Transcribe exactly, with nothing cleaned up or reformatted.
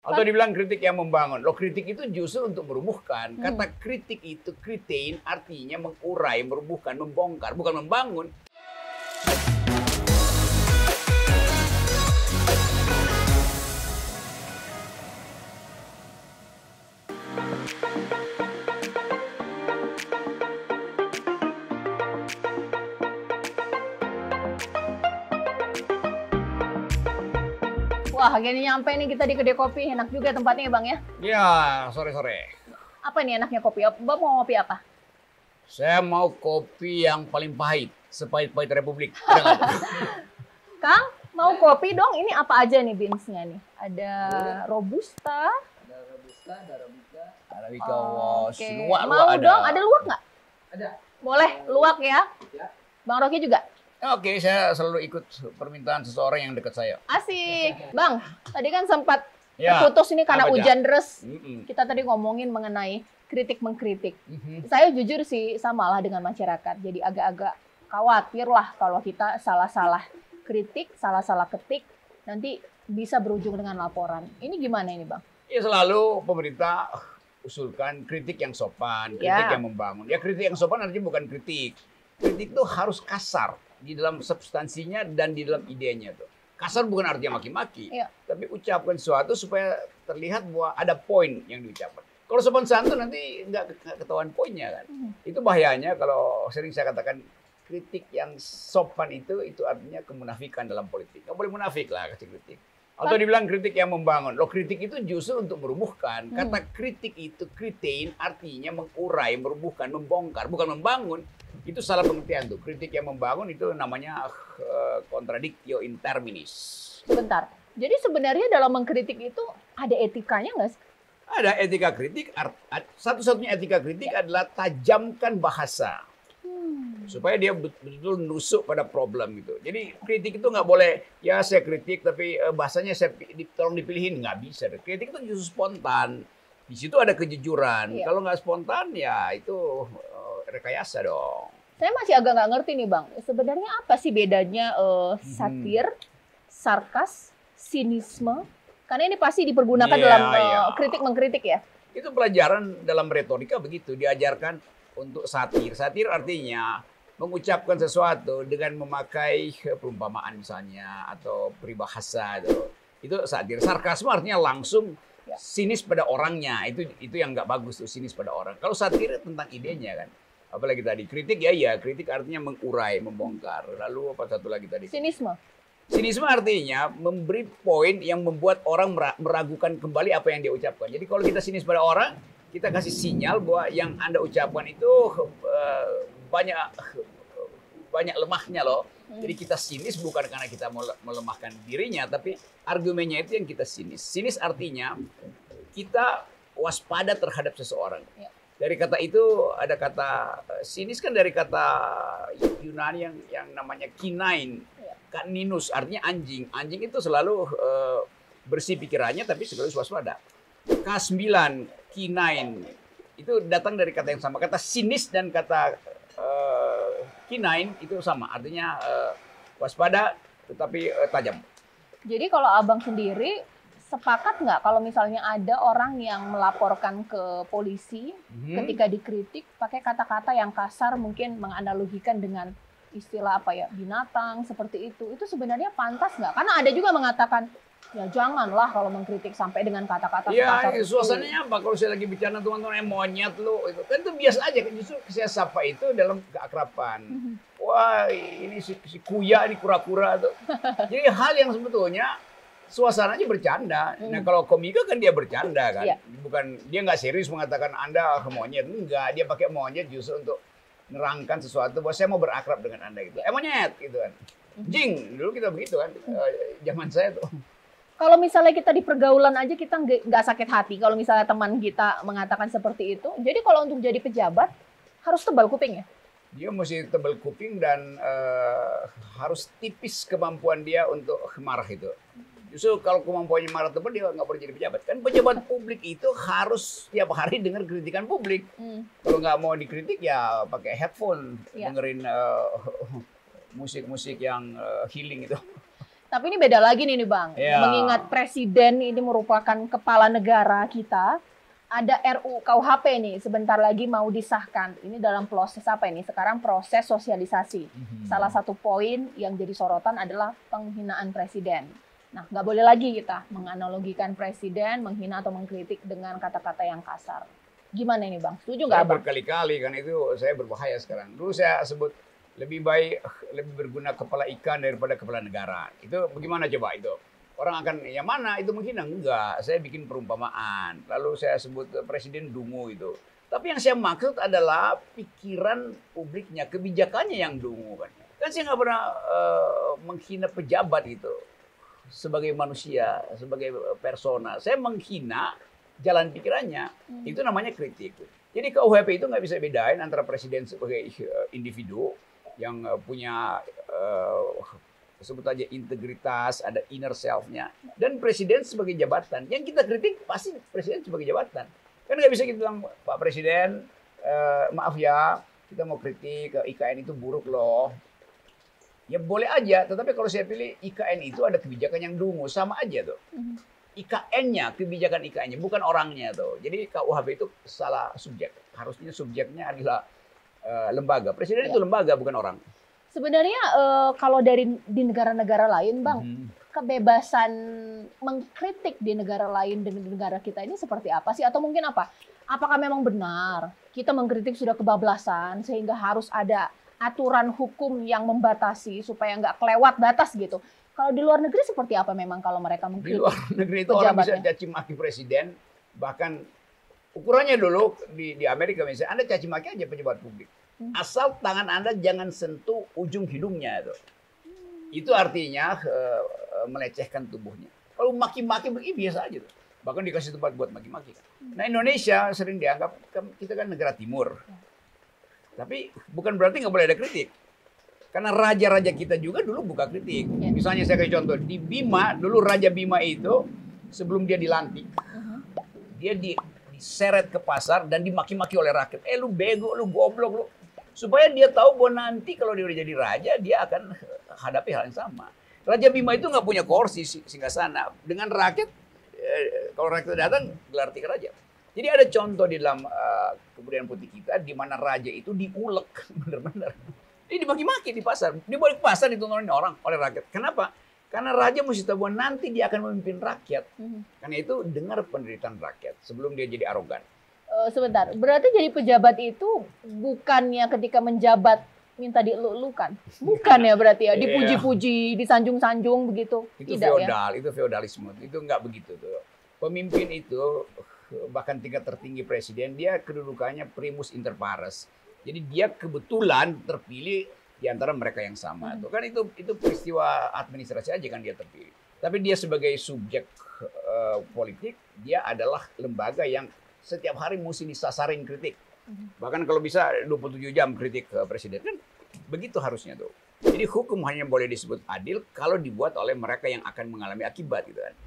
Atau dibilang kritik yang membangun. Loh, kritik itu justru untuk merubuhkan. Kata kritik itu, kritain, artinya mengurai, merubuhkan, membongkar, bukan membangun. Wah, akhirnya nyampe nih kita di kedai kopi. Enak juga tempatnya ya, Bang ya? Ya, sore-sore. Apa nih enaknya kopi? Bang mau ngopi apa? Saya mau kopi yang paling pahit, sepahit-pahit Republik. Kang, mau kopi dong. Ini apa aja nih beans-nya nih? Ada Robusta. Ada Robusta, ada Arabica. Arabica, Oh, was. oke. Luwak-luwak Mau ada. dong, ada luwak nggak? Ada. Boleh, luwak ya. Ya. Bang Rocky juga? Oke, saya selalu ikut permintaan seseorang yang dekat saya. Asik. Bang, tadi kan sempat Ya, terputus ini karena apa, hujan deras. Mm-mm. Kita tadi ngomongin mengenai kritik-mengkritik. Mhm. Saya jujur sih samalah dengan masyarakat. Jadi agak-agak khawatir lah kalau kita salah-salah kritik, salah-salah ketik, nanti bisa berujung dengan laporan. Ini gimana ini, Bang? Ya, selalu pemerintah usulkan kritik yang sopan, kritik Ya. yang membangun. Ya, kritik yang sopan artinya bukan kritik. Kritik itu harus kasar di dalam substansinya dan di dalam idenya tuh. Kasar bukan artinya maki-maki, Iya. tapi ucapkan sesuatu supaya terlihat bahwa ada poin yang diucapkan. Kalau sopan santun nanti nggak nggak ketahuan poinnya kan. Hmm. Itu bahayanya kalau sering saya katakan kritik yang sopan itu itu artinya kemunafikan dalam politik. Nggak boleh munafik lah kasih kritik. Atau dibilang kritik yang membangun. Loh, kritik itu justru untuk merubuhkan. Kata kritik itu, kritain, artinya mengurai, merubuhkan, membongkar, bukan membangun. Itu salah pengertian tuh. Kritik yang membangun itu namanya uh, contradictio in terminis. Sebentar. Jadi sebenarnya dalam mengkritik itu ada etikanya nggak sih? Ada etika kritik. art- art- Satu-satunya etika kritik adalah tajamkan bahasa. Supaya dia betul-betul nusuk pada problem gitu. Jadi kritik itu nggak boleh, ya saya kritik tapi eh, bahasanya saya pi- di, tolong dipilihin. Nggak bisa. Kritik itu justru spontan. Di situ ada kejujuran. Iya. Kalau nggak spontan ya itu eh, rekayasa dong. Saya masih agak nggak ngerti nih, Bang. Sebenarnya apa sih bedanya eh, satir, sarkas, sinisme? Karena ini pasti dipergunakan Iya, dalam eh, iya. kritik-mengkritik ya. Itu pelajaran dalam retorika begitu. Diajarkan untuk satir. Satir artinya mengucapkan sesuatu dengan memakai perumpamaan misalnya atau peribahasa itu. Itu satir. Sarkasme artinya langsung Ya. sinis pada orangnya. Itu itu yang nggak bagus tuh, sinis pada orang. Kalau satir tentang idenya kan. Apalagi tadi kritik ya ya, kritik artinya mengurai, membongkar. Lalu apa satu lagi tadi? Sinisme. Sinisme artinya memberi poin yang membuat orang mera- meragukan kembali apa yang dia ucapkan. Jadi kalau kita sinis pada orang, kita kasih sinyal bahwa yang Anda ucapkan itu eh, banyak banyak lemahnya loh. Jadi kita sinis bukan karena kita mau melemahkan dirinya, tapi argumennya itu yang kita sinis. Sinis artinya kita waspada terhadap seseorang. Ya. Dari kata itu ada kata sinis kan dari kata Yunani yang yang namanya kinain. Kaninus artinya anjing. Anjing itu selalu uh, bersih pikirannya tapi sekaligus waspada. K sembilan, kinain. Itu datang dari kata yang sama. Kata sinis dan kata uh, kinain itu sama. Artinya uh, waspada tetapi uh, tajam. Jadi kalau Abang sendiri sepakat nggak kalau misalnya ada orang yang melaporkan ke polisi Hmm. ketika dikritik pakai kata-kata yang kasar, mungkin menganalogikan dengan istilah apa ya, binatang seperti itu, itu sebenarnya pantas nggak? Karena ada juga mengatakan ya janganlah kalau mengkritik sampai dengan kata-kata Ya, kasar itu. suasananya apa? Kalau saya lagi bicara teman-teman yang monyet lu, itu kan itu biasa aja. Justru saya sapa itu dalam keakraban. Wah, ini si, si kuya, ini kura-kura tuh. Jadi hal yang sebetulnya suasananya bercanda. Nah, kalau komika kan dia bercanda kan, Iya. bukan dia nggak serius mengatakan Anda monyet, enggak. Dia pakai monyet justru untuk nerangkan sesuatu bahwa saya mau berakrab dengan Anda gitu. Eh monyet gitu kan. Jing, dulu kita begitu kan. Eh, zaman saya tuh. Kalau misalnya kita di pergaulan aja kita nggak nggak sakit hati kalau misalnya teman kita mengatakan seperti itu. Jadi kalau untuk jadi pejabat harus tebal kuping ya. Dia mesti tebal kuping dan eh, harus tipis kemampuan dia untuk marah itu. Justru kalau kemampuannya marah tebal dia nggak boleh jadi pejabat. Kan pejabat publik itu harus tiap hari dengar kritikan publik. Hmm. Kalau nggak mau dikritik ya pakai headphone, Ya. dengerin eh, musik-musik yang eh, healing itu. Tapi ini beda lagi nih, nih Bang. Ya. Mengingat presiden ini merupakan kepala negara kita, ada R U U K U H P nih, sebentar lagi mau disahkan. Ini dalam proses apa ini? Sekarang proses sosialisasi. Mhm. Salah satu poin yang jadi sorotan adalah penghinaan presiden. Nah, nggak boleh lagi kita menganalogikan presiden, menghina atau mengkritik dengan kata-kata yang kasar. Gimana ini Bang? Setuju nggak Saya Bang? berkali-kali kan itu saya berbahaya sekarang. Dulu saya sebut lebih baik lebih berguna kepala ikan daripada kepala negara. Itu bagaimana coba itu? Orang akan yang mana itu menghina? Enggak. Saya bikin perumpamaan. Lalu saya sebut presiden dungu itu. Tapi yang saya maksud adalah pikiran publiknya, kebijakannya yang dungu kan. Kan saya nggak pernah uh, menghina pejabat itu sebagai manusia, sebagai persona. Saya menghina jalan pikirannya. Hmm. Itu namanya kritik. Jadi K U H P itu nggak bisa bedain antara presiden sebagai individu yang punya uh, sebut aja integritas, ada inner self-nya, dan presiden sebagai jabatan. Yang kita kritik pasti presiden sebagai jabatan. Kan nggak bisa kita bilang, Pak Presiden, uh, maaf ya, kita mau kritik I K N itu buruk loh. Ya boleh aja, tetapi kalau saya pilih I K N itu ada kebijakan yang dungu, sama aja tuh. I K N-nya, kebijakan I K N-nya, bukan orangnya tuh. Jadi K U H P itu salah subjek. Harusnya subjeknya adalah uh, lembaga. Presiden ya. Itu lembaga, bukan orang. Sebenarnya uh, kalau dari di negara-negara lain, Bang, hmm. kebebasan mengkritik di negara lain dan di negara kita ini seperti apa sih? Atau mungkin apa? Apakah memang benar kita mengkritik sudah kebablasan sehingga harus ada aturan hukum yang membatasi supaya nggak kelewat batas gitu? Kalau di luar negeri seperti apa memang kalau mereka mengkritik? Di luar negeri itu orang bisa caci maki presiden, bahkan ukurannya dulu di, di Amerika misalnya, Anda caci maki aja pejabat publik. Hmm. Asal tangan Anda jangan sentuh ujung hidungnya itu. Hmm. Itu artinya uh, melecehkan tubuhnya. Kalau maki-maki begini biasa aja tuh. Bahkan dikasih tempat buat maki-maki. Hmm. Nah Indonesia sering dianggap kita kan negara timur. Hmm. Tapi bukan berarti nggak boleh ada kritik. Karena raja-raja kita juga dulu buka kritik. Ya. Misalnya saya kasih contoh, di Bima, dulu Raja Bima itu sebelum dia dilantik, uh-huh. dia di, diseret ke pasar dan dimaki-maki oleh rakyat. Eh lu bego, lu goblok, lu. Supaya dia tahu bahwa nanti kalau dia udah jadi raja, dia akan hadapi hal yang sama. Raja Bima itu nggak punya kursi singgasana. Dengan rakyat, eh, kalau rakyat datang, gelar tikar raja. Jadi ada contoh di dalam uh, kebudayaan putih kita, di mana raja itu diulek, benar-benar. Dia dibagi-maki di pasar. Di balik pasar ditontonin orang oleh rakyat. Kenapa? Karena raja mesti tahu bahwa nanti dia akan memimpin rakyat. Mm-hmm. Karena itu dengar penderitaan rakyat sebelum dia jadi arogan. Uh, sebentar, berarti jadi pejabat itu bukannya ketika menjabat minta dieluk-elukan? Bukan ya berarti ya, dipuji-puji, disanjung-sanjung begitu? Itu tidak feodal, ya? Itu feodalisme. Itu nggak begitu tuh. Pemimpin itu, bahkan tingkat tertinggi presiden, dia kedudukannya primus inter pares. Jadi dia kebetulan terpilih di antara mereka yang sama. Hmm. Tuh kan itu itu peristiwa administrasi aja kan dia terpilih. Tapi dia sebagai subjek uh, politik, dia adalah lembaga yang setiap hari mesti disasarin kritik. Hmm. Bahkan kalau bisa dua puluh tujuh jam kritik ke presiden kan begitu harusnya tuh. Jadi hukum hanya boleh disebut adil kalau dibuat oleh mereka yang akan mengalami akibat gitu kan.